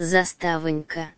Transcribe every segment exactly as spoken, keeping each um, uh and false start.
Заставонька.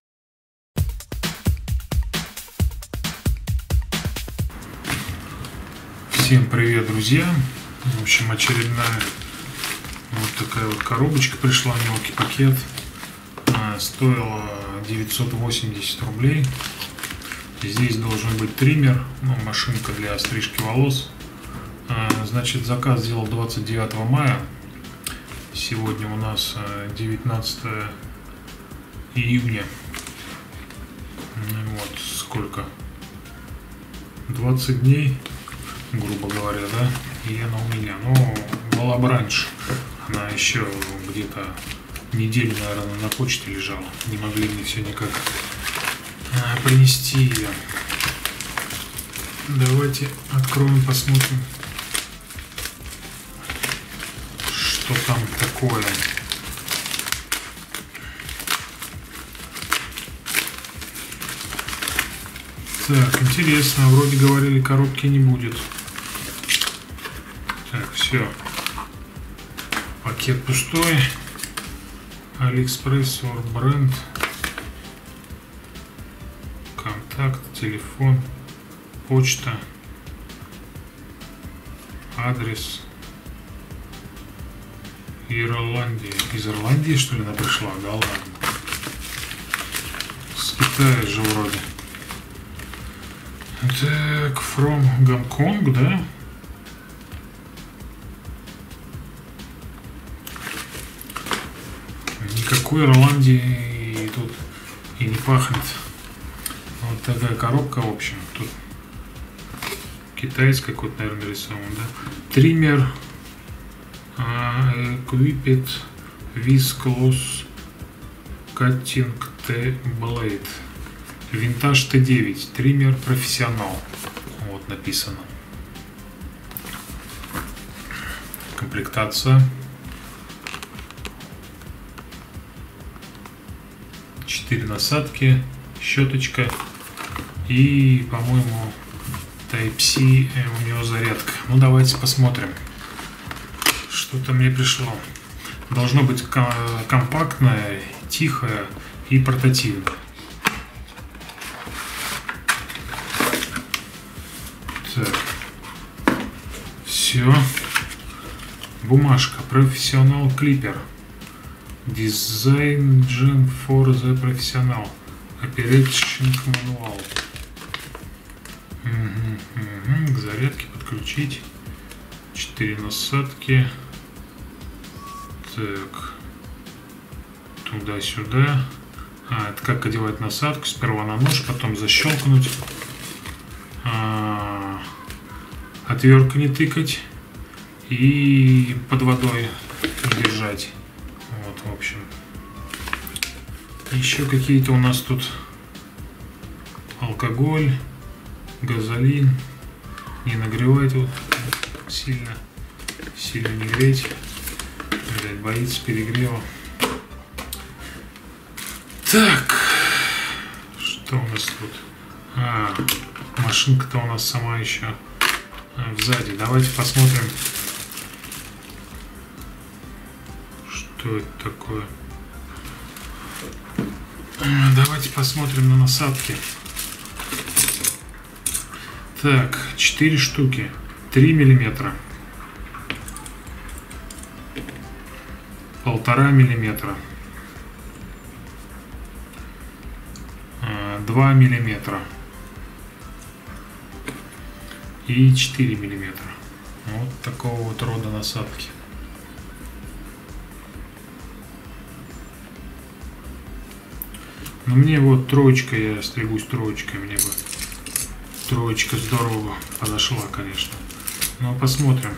Всем привет, друзья! В общем, очередная вот такая вот коробочка пришла, мелкий пакет. Стоила девятьсот восемьдесят рублей. Здесь должен быть триммер, ну, машинка для стрижки волос. Значит, заказ сделал двадцать девятого мая. Сегодня у нас девятнадцатое июня. Вот сколько? двадцать дней, грубо говоря, да? И она у меня. Но была бы раньше. Она еще где-то неделю, наверное, на почте лежала. Не могли мне все никак а, принести ее. Давайте откроем, посмотрим, что там такое. Так, интересно, вроде говорили, коробки не будет. Так, все. Пакет пустой. Алиэкспресс, бренд. Контакт, телефон, почта, адрес. Ирландия. Из Ирландии, что ли, она пришла? Да ладно. С Китая же вроде. Так, from Гонконг, да? Никакой Ирландии тут и не пахнет. Вот такая коробка, в общем. Тут китайский какой-то, наверное, нарисован, да? Триммер. Equipped with close cutting T-Blade. Винтаж Т девять. Триммер профессионал. Вот написано. Комплектация. четыре насадки. Щеточка. И, по-моему, Type-C у него зарядка. Ну, давайте посмотрим. Что-то мне пришло. Должно быть компактное, тихое и портативное. Так. Все. Бумажка. Профессионал клипер. Design for the Professional. Operation Manual. Угу, угу. К зарядке подключить. четыре насадки. Так. Туда-сюда. А, это как одевать насадку. Сперва на нож, потом защелкнуть. А, отвертку не тыкать. И под водой держать. Вот, в общем. Еще какие-то у нас тут алкоголь, газолин. Не нагревать вот сильно. Сильно не греть. Блядь, боится перегрева. Так. Что у нас тут? А, машинка-то у нас сама еще а, сзади. Давайте посмотрим, что это такое. Давайте посмотрим на насадки. Так, четыре штуки. три миллиметра. Полтора миллиметра. Два миллиметра. И четыре миллиметра. Вот такого вот рода насадки. Но мне вот троечка, я стригусь троечкой, мне бы троечка здорово подошла, конечно. Но посмотрим.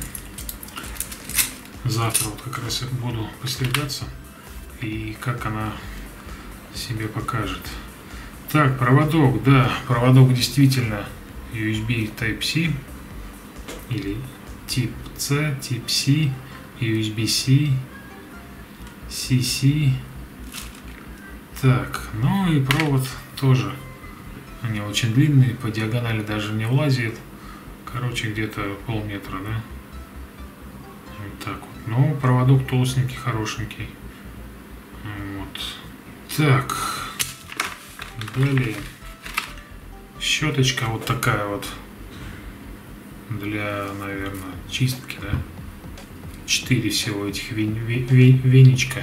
Завтра вот как раз буду постригаться и как она себе покажет. Так, проводок, да, проводок действительно ю эс би Type-C или Type-C, Type-C, ю эс би-C, си-C. Так, ну и провод тоже. Они очень длинные, по диагонали даже не влазит. Короче, где-то полметра, да? Вот так вот. Ну, проводок толстенький, хорошенький. Вот. Так, далее щеточка вот такая вот для, наверное, чистки, да? Четыре всего этих вен, вен, вен, веничка.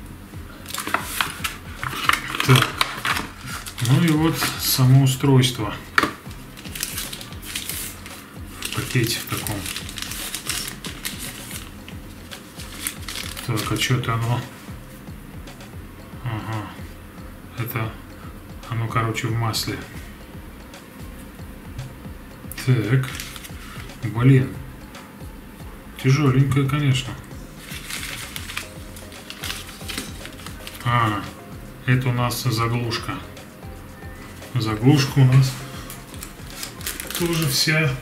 Так, ну и вот само устройство в пакете в таком. Так, а что-то оно... Ага, это оно, короче, в масле. Так, блин, тяжеленькое, конечно. А, это у нас заглушка. Заглушка у нас тоже вся,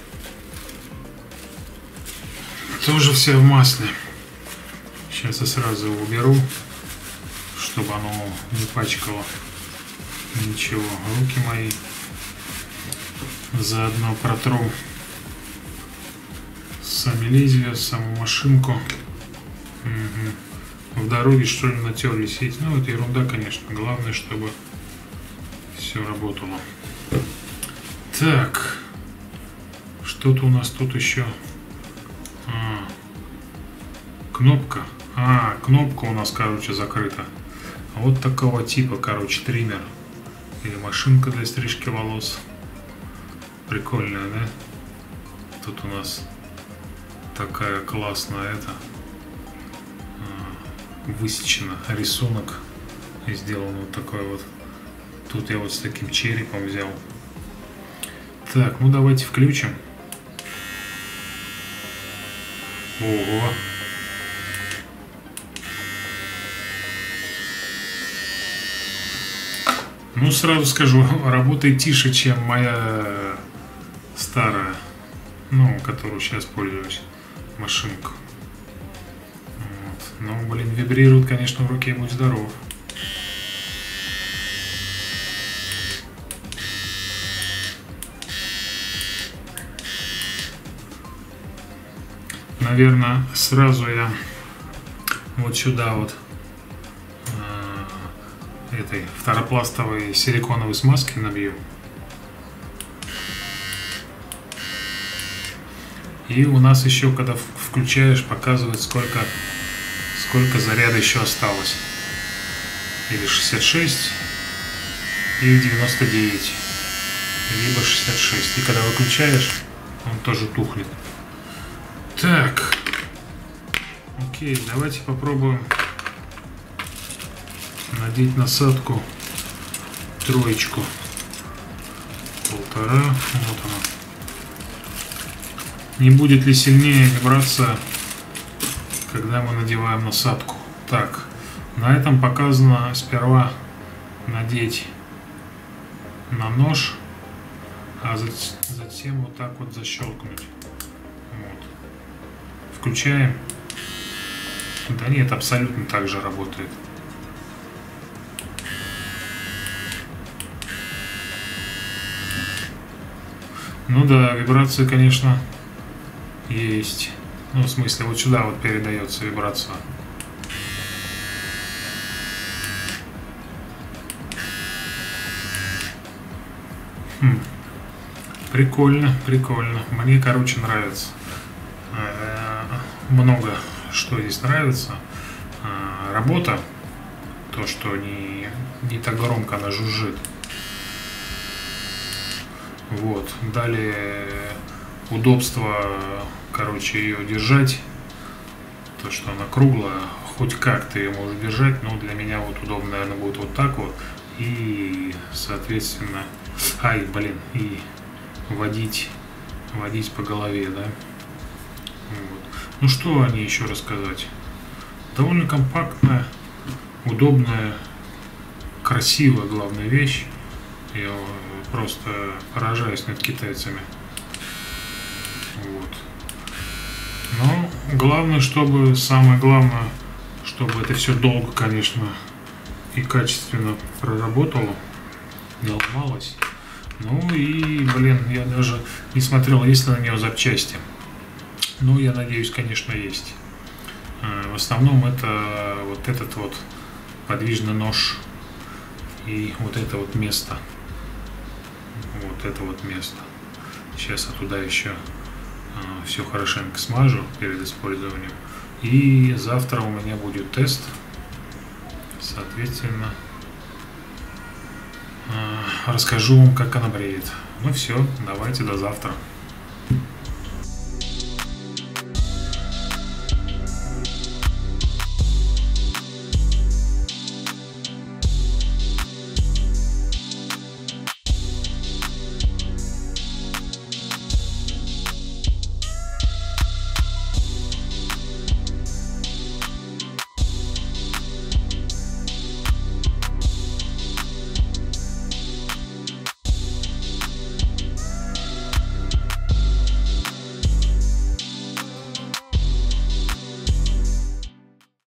тоже вся в масле. Сейчас я сразу его уберу, чтобы оно не пачкало ничего. Руки мои заодно протру сами лезвия, саму машинку. Угу. В дороге что ли натерлись эти. Ну, это ерунда, конечно. Главное, чтобы все работало. Так, что-то у нас тут еще. А, кнопка. А, кнопка у нас, короче, закрыта. Вот такого типа, короче, триммер. Или машинка для стрижки волос. Прикольная, да? Тут у нас такая классная это. Высечена рисунок. И сделан вот такой вот. Тут я вот с таким черепом взял. Так, ну давайте включим. Ого! Ну, сразу скажу, работает тише, чем моя старая, ну, которую сейчас пользуюсь, машинка. Вот. Ну, блин, вибрирует, конечно, в руке, будь здоров. Наверное, сразу я вот сюда вот этой второпластовой силиконовой смазки набью. И у нас еще, когда включаешь, показывает, сколько, сколько заряда еще осталось. Или шестьдесят шесть, или девяносто девять, либо шестьдесят шесть. И когда выключаешь, он тоже тухнет. Так, окей, давайте попробуем надеть насадку троечку. Полтора. Вот она. Не будет ли сильнее вибрация, когда мы надеваем насадку? Так, на этом показано сперва надеть на нож, а затем вот так вот защелкнуть. Вот. Включаем. Да нет, абсолютно так же работает. Ну да, вибрация, конечно, есть. Ну, в смысле, вот сюда вот передается вибрация. Хм. Прикольно, прикольно. Мне, короче, нравится. Много что здесь нравится. Работа. То, что не, не так громко она жужжит. Вот. Далее удобство, короче, ее держать. То, что она круглая, хоть как ты ее можешь держать, но для меня вот удобно, наверное, будет вот так вот. И, соответственно, ай, блин, и водить, водить по голове, да. Вот. Ну, что о ней еще рассказать? Довольно компактная, удобная, красивая, главная вещь. Я просто поражаюсь над китайцами. Вот. Но главное, чтобы, самое главное, чтобы это все долго, конечно, и качественно проработало, не ломалось. Ну и, блин, я даже не смотрел, есть ли на нее запчасти. Ну, я надеюсь, конечно, есть. В основном это вот этот вот подвижный нож И вот это вот место. Вот это вот место. Сейчас я туда еще э, все хорошенько смажу перед использованием. И завтра у меня будет тест. Соответственно, э, расскажу вам, как она бреет. Ну все, давайте до завтра.